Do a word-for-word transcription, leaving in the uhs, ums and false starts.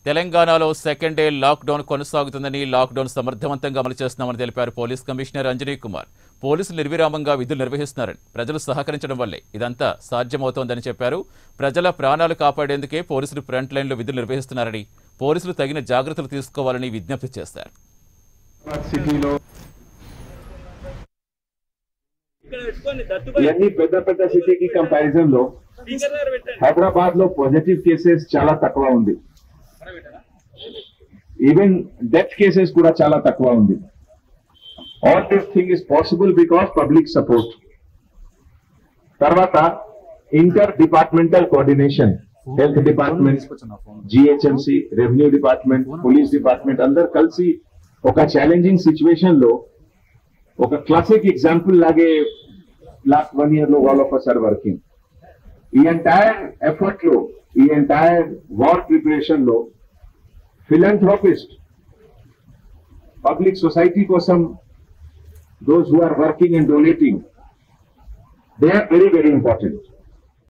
తెలంగాణలో second day lockdown కొనసాగుతుందని, lockdown సమర్థవంతంగా అమలు చేస్తున్నామని తెలిపారు పోలీస్ కమిషనర్ అంజనీ కుమార్. పోలీసులు నిర్విరామంగా విధులు నిర్వహిస్తున్నారని, ప్రజలు సహకరించడం వల్లే ఇదంతా సాధ్యమవుతోందని చెప్పారు. ప్రజల ప్రాణాలు కాపాడేందుకే పోలీసులు ఫ్రంట్ లైన్లో విధులు నిర్వహిస్తున్నారని, పోలీసులు తగిన జాగ్రత్తలు తీసుకోవాలని విజ్ఞప్తి చేశారు. పెద్ద పెద్ద సిటీకి కంపారిజన్ లో హైదరాబాద్ లో పాజిటివ్ కేసెస్ చాలా తక్కువ ఉంది. ఈవెన్ డెత్ కేసెస్ కూడా చాలా తక్కువ ఉంది. All this thing is possible because public support. తర్వాత interdepartmental coordination, health department, GHMC, revenue department, police department అందరు కలిసి ఒక ఛాలెంజింగ్ సిచ్యువేషన్ లో ఒక క్లాసిక్ ఎగ్జాంపుల్ లాగే లాస్ట్ వన్ ఇయర్ లో all of us are working. ఈ ఎంటైర్ ఎఫర్ట్ లో, ఈ ఎంటైర్ వార్ ప్రిపరేషన్ లో ఫిలాంథ్రోపిస్ట్, పబ్లిక్ సొసైటీ కోసం those who are working and donating, they are very very important.